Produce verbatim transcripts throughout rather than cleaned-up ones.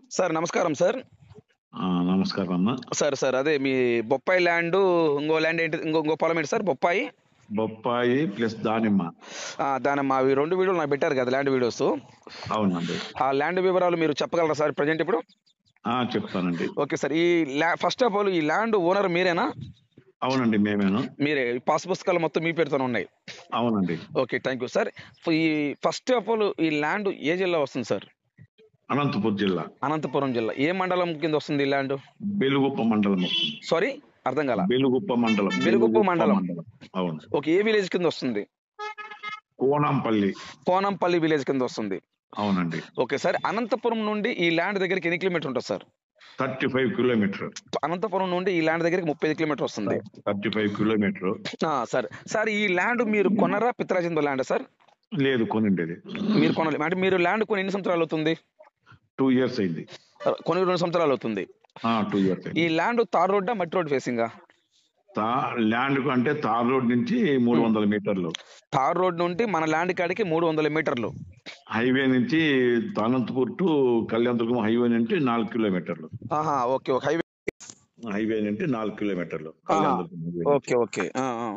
Sir నమస్కారం sir. ఆ! నమస్కారం అమ్మ. సార్ సార్ అదే మీ బొప్పాయి ల్యాండు ఇంకో ల్యాండ్ ఏంటి ఇంకో ఇంకో పొలం ఏంటి సార్? బొప్పాయి బొప్పాయి ప్లస్ దానిమ్మ. ఆ, దానమ్మ అవి రెండు వీడియోలు నాకు పెట్టారు కదా ల్యాండ్ వీడియోస్. అవునండి. ఆ ల్యాండ్ వివరాలు మీరు చెప్పగలరా సార్ ప్రజెంట్ ఇప్పుడు? ఆ! చెప్తానండి. Okay sir. ఈ ల్యా ఫస్ట్ ఆఫ్ ఆల్ ఈ ల్యాండ్ ఓనర్ మీరేనా? అవునండి. మేమేను. మీరే. పాస్ పుస్తకాలు మొత్తం మీ పేరుతోనే ఉన్నాయి. అవునండి. Okay, thank you sir. ఈ ఫస్ట్ ఆఫ్ ఆల్ ఈ ల్యాండ్ ఏ జిల్లా వస్తుంది సార్? అనంతపురం జిల్లా. అనంతపురం జిల్లా. ఏ మండలం కింద వస్తుంది ఈ ల్యాండ్? బెలుగుప్ప మండలం వస్తుంది. సారీ, అర్థం కాల. బెలుగుప్ప మండలం. బెలుగుప్ప మండలం. అవును. ఓకే, ఏ విలేజ్ కింద వస్తుంది? కోనంపల్లి. కోనంపల్లి విలేజ్ కింద వస్తుంది. అవునండి. Okay sir. అనంతపురం నుండి ఈ ల్యాండ్ దగ్గరికి ఎన్ని కిలోమీటర్ ఉంటుంది సార్? Thirty five kilometre. అనంతపురం నుండి ఈ ల్యాండ్ దగ్గరికి ముప్పై ఐదు కిలోమీటర్ వస్తుంది. Thirty five kilometre. Sir sir ఈ ల్యాండ్ మీరు కొనరా పిత్రాజిందో ల్యాండ్ సార్? లేదు, కొనిండేది. మీరు కొనలే అంటే మీరు ల్యాండ్ కొని ఎన్ని సంవత్సరాలు అవుతుంది? టూ ఇయర్స్ అయింది. కొన్ని రెండు సంవత్సరాలు అవుతుంది. టూ ఇయర్స్ ఈ ల్యాండ్ తార్ రోడ్డా మట్టి రోడ్ ఫేసింగా? తా ల్యాండ్ అంటే తార్ రోడ్ నుంచి మూడు వందల మీటర్లు. తార్ రోడ్ నుండి మన ల్యాండ్ కాడికి మూడు వందల మీటర్లు. హైవే నుంచి అనంతపూర్ టు కళ్యాణదుర్గం హైవే నుంచి నాలుగు కిలోమీటర్లు. ఆహా, ఓకే ఓకే. హైవే హైవే నుంచి నాలుగు కిలోమీటర్లు. Okay okay.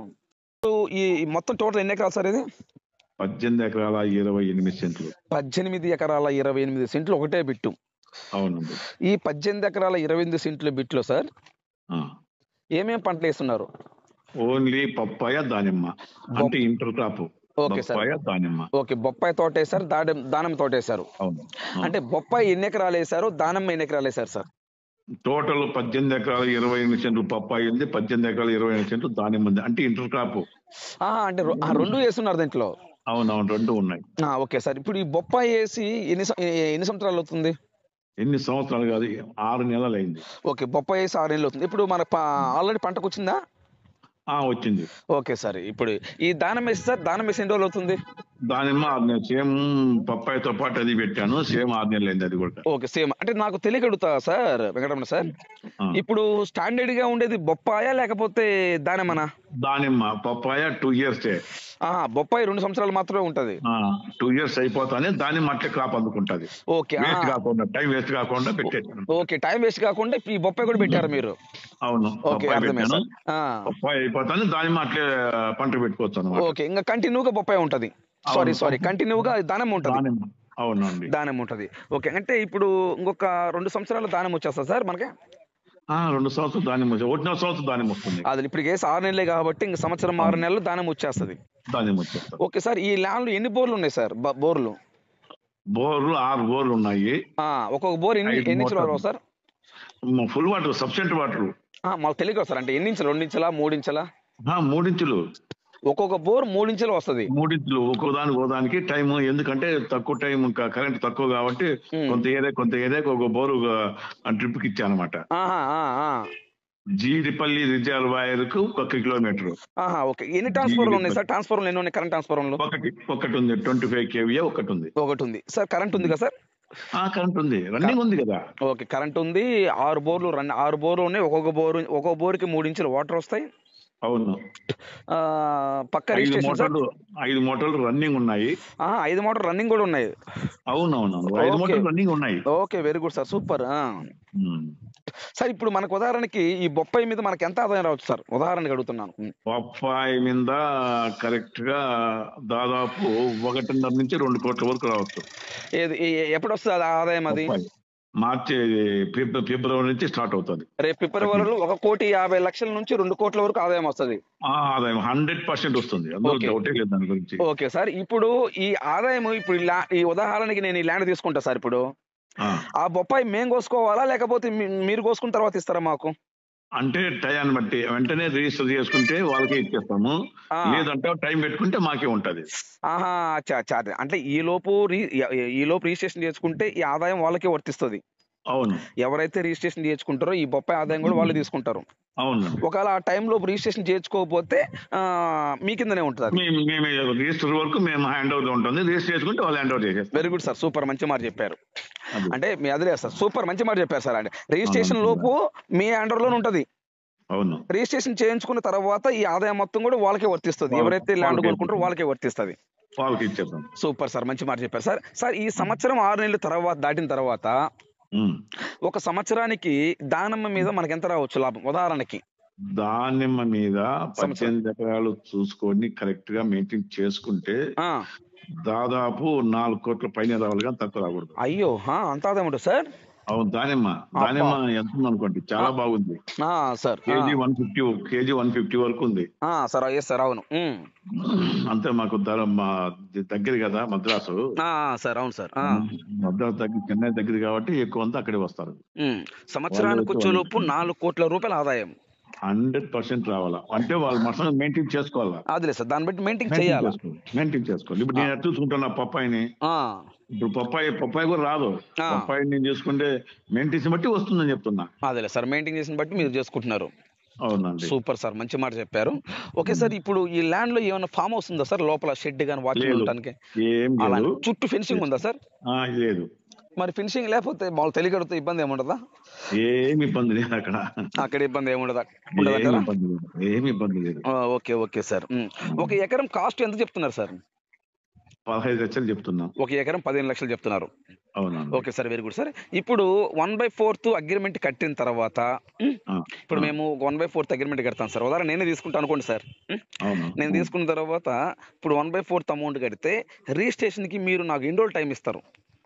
ఈ మొత్తం టోటల్ ఎన్ని ఎకరాలు సార్ ఇది? పద్దెనిమిది ఎకరాల ఇరవై ఎనిమిది సెంట్లు. పద్దెనిమిది ఎకరాల ఇరవై ఎనిమిది సెంట్లు ఒకటే బిట్టు. అవునండి. ఈ పద్దెనిమిది ఎకరాల ఇరవై ఎనిమిది సెంట్ల బిట్లో సార్ ఏమేం పంటలు వేస్తున్నారు? ఓన్లీ పప్పాయ దానిమ్మ, అంటే inter crop. Okay sir. Papaya దానిమ్మ. ఓకే, బొప్పాయి తోట వేసారు, దానిమ్మ దానిమ్మ తోట వేసారు. అవును. అంటే బొప్పాయి ఎన్ని ఎకరాలు వేసారు, దానిమ్మ ఎన్ని ఎకరాలు వేసారు సార్? టోటల్ పద్దెనిమిది ఎకరాల ఇరవై ఎనిమిది సెంట్లు పప్పాయి ఉంది, పద్దెనిమిది ఎకరాల ఇరవై ఎనిమిది సెంట్లు దానిమ్మ ఉంది, అంటే ఇంటర్ క్రాప్. అంటే రెండు వేస్తున్నారు దీంట్లో? అవునవును, రెండు ఉన్నాయి. Okay sir. ఇప్పుడు ఈ బొప్పాయి వేసి ఎన్ని ఎన్ని సంవత్సరాలు అవుతుంది? ఎన్ని సంవత్సరాలు కాదు, ఆరు నెలలు అయింది. ఓకే, బొప్పాయి వేసి ఆరు నెలలు అవుతుంది. ఇప్పుడు మన ఆల్రెడీ పంటకు వచ్చిందా? వచ్చింది. Okay sir. ఇప్పుడు ఈ దానిమ్మ వేసి సార్, దానిమ్మ వేసి ఎన్ని రోజులు అవుతుంది? దానిమ్మ ఆరు నెలలు. సేమ్ పప్పాయితో పాటు అది పెట్టాను, సేమ్ ఆరు నెలలు అయింది అది కూడా. Okay, same. అంటే నాకు తెలియకడుగుతా సార్ వెంకటరమణ సార్, ఇప్పుడు స్టాండర్డ్ గా ఉండేది బొప్పాయా లేకపోతే దానిమ్మనా? దానిమ్మ. Papaya two years. బొప్పాయి రెండు సంవత్సరాలు మాత్రమే ఉంటది. టూ ఇయర్స్ అయిపోతానే దానిమ్మ అట్లే క్రాప్ అందుకుంటది. ఓకే, వేస్ట్ కాకుండా, టైం వేస్ట్ కాకుండా పెట్టేసాను. ఓకే, టైం వేస్ట్ కాకుండా ఈ బొప్పాయి కూడా పెట్టారు మీరు? అవును. ఓకే, అర్థమైంది. బొప్పాయి అయిపోతానే దానిమ్మ అట్లే పంట పెట్టుకోవచ్చు. ఓకే, ఇంకా కంటిన్యూగా బొప్పాయి ఉంటది. సారీ సారీ కంటిన్యూగా దానిమ్మ ఉంటది. అవునండి, దానిమ్మ ఉంటది. ఓకే, అంటే ఇప్పుడు ఇంకొక రెండు సంవత్సరాలు దానిమ్మ వచ్చేస్తా సార్ మనకి? రెండు సంవత్సరాలు దానిమ్మ, ఒకటిన్నర సంవత్సరం దానిమ్మ వస్తుంది. అది ఇప్పుడు కేసు ఆరు నెలలే కాబట్టి ఇంక సంవత్సరం ఆరు నెలలు దానిమ్మ వచ్చేస్తుంది. దానిమ్మ వచ్చేస్తుంది. Okay sir. ఈ ల్యాండ్ ఎన్ని బోర్లు ఉన్నాయి సార్? బోర్లు బోర్లు ఆరు బోర్లు ఉన్నాయి. ఒక్కొక్క బోర్ ఎన్ని ఎన్ని ఇంచులు వరకు sir? Full water, sufficient water. మాకు తెలియదు సార్. అంటే ఎన్ని ఇంచులు? రెండు ఇంచులా మూడు ఇంచులా? మూడించులు. ఒక్కొక్క బోర్ మూడు ఇంచులు వస్తుంది. మూడించులు ఒక్కో దానికి ఒకదానికి టైం. ఎందుకంటే తక్కువ టైం, కరెంట్ తక్కువ కాబట్టి కొంత ఏరియా కొంత ఏరియాకి ఒక బోరు ట్రిప్ కి ఇచ్చా అనమాట. జీడిపల్లి రిజర్వాయర్ కు ఒక కిలోమీటర్. ఓకే, ఎన్ని ట్రాన్స్ఫార్మర్లు ఉన్నాయి సార్? ట్రాన్స్ఫార్మర్లు ఎన్ని ఉన్నాయి? కరెంట్ ట్రాన్స్ఫార్మర్లు ఒకటి ఒకటి ఉంది. ట్వంటీ ఫైవ్ కేవీఏ ఒకటి ఉంది. ఒకటి ఉంది సార్. కరెంట్ ఉంది కదా సార్? కరెంట్ ఉంది, రన్నింగ్ ఉంది కదా. ఓకే, కరెంట్ ఉంది. ఆరు బోర్లు రన్ ఆరు బోర్లు ఉన్నాయి. ఒక్కొక్క బోరు ఒక్కొక్క బోర్కి మూడు ఇంచులు వాటర్ వస్తాయి. అవును. పక్క రిజిస్ట్రేషన్ ఐదు మోటార్లు రన్నింగ్ ఉన్నాయి. ఐదు మోటార్లు రన్నింగ్ కూడా ఉన్నాయి. అవునవును, ఐదు మోటార్లు రన్నింగ్ ఉన్నాయి. Okay, very good sir, super sir. ఇప్పుడు మనకు ఉదాహరణకి ఈ బొప్పాయి మీద మనకి ఎంత ఆదాయం రావచ్చు సార్? ఉదాహరణకి అడుగుతున్నాను. బొప్పాయి మీద కరెక్ట్ గా దాదాపు ఒకటిన్నర నుంచి రెండు కోట్ల వరకు రావచ్చు. ఏది ఎప్పుడు వస్తుంది ఆదాయం? అది మార్చి ఫిబ్రవరి నుంచి స్టార్ట్ అవుతుంది. రేపు ఫిబ్రవరిలో ఒక కోటి యాభై లక్షల నుంచి రెండు కోట్ల వరకు ఆదాయం వస్తుంది. ఆదాయం హండ్రెడ్ పర్సెంట్ వస్తుంది, డౌటే లేదు దాని గురించి. Okay sir. ఇప్పుడు ఈ ఆదాయం, ఇప్పుడు ఈ ఉదాహరణకి నేను ఈ ల్యాండ్ తీసుకుంటా సార్. ఇప్పుడు ఆ బొప్పాయి మేము కోసుకోవాలా లేకపోతే మీరు కోసుకున్న తర్వాత ఇస్తారా మాకు? అంటే టైం బట్టి వెంటనే రిజిస్టర్ చేసుకుంటే వాళ్ళకే ఇచ్చేస్తాము, లేదంటే టైం పెట్టుకుంటే మాకే ఉంటది. ఆహా, అంటే ఈ లోపు ఈ లోపు రిజిస్ట్రేషన్ చేసుకుంటే ఈ ఆదాయం వాళ్ళకే వర్తిస్తుంది. అవును. ఎవరైతే రిజిస్ట్రేషన్ చేసుకుంటారో ఈ బొప్పాయి ఆదాయం కూడా వాళ్ళు తీసుకుంటారు. అవును. ఒకవేళ ఆ టైంలో రిజిస్ట్రేషన్ చేసుకోకపోతే మీ కిందనే ఉంటుంది. రిజిస్టర్ వరకు మేము హ్యాండ్ ఓవర్ ఉంటుంది, రిజిస్టర్ చేసుకుంటే వాళ్ళు హ్యాండ్ ఓవర్ చేసేస్తారు. వెరీ గుడ్ సార్, సూపర్, మంచి మాట చెప్పారు. అంటే మీ అదిలే సార్, సూపర్, మంచి మాట చెప్పారు సార్. అంటే రిజిస్ట్రేషన్ లోపు మీ అండర్ లోనే ఉంటది. అవును. రిజిస్ట్రేషన్ చేయించుకున్న తర్వాత ఈ ఆదాయం మొత్తం కూడా వాళ్ళకే వర్తిస్తుంది. ఎవరైతే ల్యాండ్ కొనుక్కుంటారో వాళ్ళకే వర్తిస్తుంది. వాళ్ళకి ఇచ్చేద్దాం. సూపర్ సార్, మంచి మాట చెప్పారు సార్. సార్ ఈ సంవత్సరం ఆరు నెలల తర్వాత దాటిన తర్వాత ఉమ్. ఒక సంవత్సరానికి దానిమ్మ మీద మనకి ఎంత రావచ్చు లాభం ఉదాహరణకి? దానిమ్మ మీద సంవత్సరం పద్దెనిమిది ఎకరాలు చూసుకొని కరెక్ట్ గా మెయింటైన్ చేసుకుంటే ఆ, దాదాపు నాలుగు కోట్ల పైన రావాలి కానీ తక్కువ రాకూడదు. అయ్యో ఆ, అంత ఆదాయం ఉంటుంది సార్? అవును, దానిమ్మ అబ్బా దానిమ్మ ఎంత ఉందనుకోండి, ఆ, చాలా బాగుంది. ఆ, సార్ ఆ, kg one fifty kg one fifty వరకు ఉంది. ఆ, సార్ ఎస్ సార్ అవును. ఉమ్. అంతే, మాకు ధర మా దగ్గర కదా మద్రాసు. ఆ, సార్ అవును సార్. ఆ, మద్రాసు దగ్గర, చెన్నై దగ్గర కాబట్టి ఎక్కువ అంతా అక్కడే వస్తారు. ఉమ్. వాళ్ళే సంవత్సరానికి వచ్చి వాళ్ళు వచ్చేలోపు నాలుగు కోట్ల రూపాయల ఆదాయం. హండ్రెడ్ పర్సెంట్ రావాలా అంటే వాళ్ళు మొత్తం మెయింటైన్ చేసుకోవాలా. అదిలే సార్, దాన్ని బట్టి మెయింటైన్ మెయింటైన్ చేయాలా? చేసుకోవాలి మెయింటైన్ చేసుకోవాలి. ఇప్పుడు ఆ, నేను ఎట్లా చూసుకుంటున్నా పప్పాయిని, ఆ, ఇప్పుడు పప్పాయి పప్పాయి కూడా రాదు. ఆ, పప్పాయి నేను చేసుకుంటే మెయింటెన్స్ బట్టి వస్తుందని చెప్తున్నా. అదేలే సార్, మెయింటైన్ చేసిన బట్టి మీరు చేసుకుంటున్నారు. అవునండి. సూపర్ సార్, మంచి మాట చెప్పారు. ఓకే సార్, ఇప్పుడు ఈ ల్యాండ్ లో ఏమైనా ఫామ్ హౌస్ ఉందా సార్? లోపల షెడ్ గానీ వాచ్మెన్ లేదు, ఉండటానికి ఏం అలా లేదు. చుట్టూ ఫెన్సింగ్ ఉందా సార్? ఆ, లేదు, మరి ఫినిషింగ్ లేకపోతే మామూలు తెలియకడితే ఇబ్బంది ఏముండదా? ఏమి ఇబ్బంది లేదు అక్కడ. అక్కడ ఇబ్బంది ఏముండదా? ఏమి ఉండదంటారా? ఇబ్బంది లేదు, ఏమి ఇబ్బంది లేదు. ఆ, ఓకే ఓకే సార్. ఉమ్. ఒక ఎకరం కాస్ట్ ఎంత చెప్తున్నారు సార్? పదహైదు లక్షలు చెప్తున్నాం. ఒక ఎకరం పదిహేను లక్షలు చెప్తున్నారు. అవునండి. Okay sir, very good sir. ఇప్పుడు వన్ బై ఫోర్త్ అగ్రిమెంట్ కట్టిన తర్వాత ఉమ్, ఆ, ఇప్పుడు ఆ, మేము వన్ బై ఫోర్త్ అగ్రిమెంట్ కడతాం సార్. ఉదాహరణ నేనే తీసుకుంటాను అనుకోండి సార్. ఉమ్, అవును, నేను అవును. తీసుకున్న తర్వాత ఇప్పుడు వన్ బై ఫోర్త్ అమౌంట్ కడితే రిజిస్ట్రేషన్ కి మీరు నాకు ఎన్ని రోజులు టైం ఇస్తారు?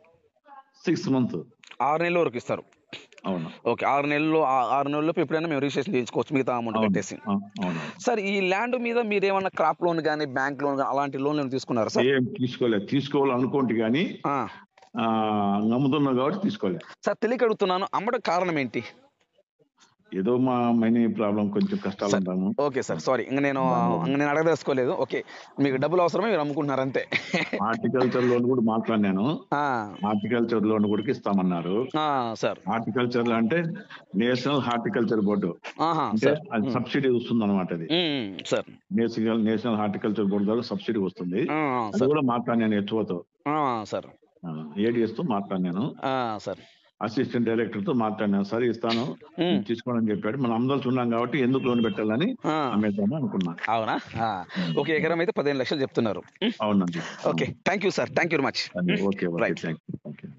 Six month. ఆరు నెలల వరకు ఇస్తారు. అవును, ఓకే, ఆరు నెలలు ఆ- ఆరు నెలల్లో ఎప్పుడైనా మేము రిజిస్ట్రేషన్ చేయించుకోవచ్చు మిగతా అమౌంట్ అవును, కట్టేసి. ఆ, అవును. సార్, ఈ ల్యాండ్ మీద మీరు ఏమన్నా క్రాప్ లోన్ కానీ బ్యాంక్ లోన్ కానీ అలాంటి లోన్ ఏమైనా తీసుకున్నారా సార్? ఏం తీసుకోలేదు, తీసుకోవాలనుకోండి కానీ ఆ, ఆ, నమ్ముతున్నా కాబట్టి తీసుకోలేదు. సార్ తెలియక అడుగుతున్నాను, అమ్మడం కారణం ఏంటి? ఏదో మా మనీ ప్రాబ్లం, కొంచెం కష్టాలు సార్ ఉంటాము ఓకే సార్, సారీ, ఇంకా నేను దానివల్ల. ఇంక నేను అడగదలుచుకోలేదు. ఓకే, మీకు డబ్బులు అవసరమే, మీరు అమ్ముకుంటున్నారు అంతే. హార్టికల్చర్ లోన్ కూడా మాట్లాడినాను. ఆ, హార్టికల్చర్ లోన్ కూడా ఇస్తామన్నారు. ఆ, సార్ హార్టికల్చర్ అంటే నేషనల్ హార్టికల్చర్ బోర్డు, ఆహా అంటే సార్. అది ఉమ్, సబ్సిడీ వస్తుంది అనమాట. అది um, sir national national horticulture board ద్వారా సబ్సిడీ వస్తుంది. ఆ, అది సార్ కూడా మాట్లాడినాను హెచ్ఓతో, ఆ, సార్ ఏడిఎస్ తో మాట్లాడినాను. ఆ, సార్ అసిస్టెంట్ డైరెక్టర్ తో మాట్లాడినాను. సరే ఇస్తాను, ఉమ్, మీరు తీసుకోండి చెప్పాడు. మనం అందరూ ఉన్నాం కాబట్టి ఎందుకు లోన్ పెట్టాలని ఆ, అమ్మేద్దామని అనుకున్నా. అవునా? ఆ, ఒక ఎకరం అయితే పదిహేను లక్షలు చెప్తున్నారు. ఉమ్, అవునండి. Okay, thank you sir, thank you very much. Okay, okay, right. Thank you.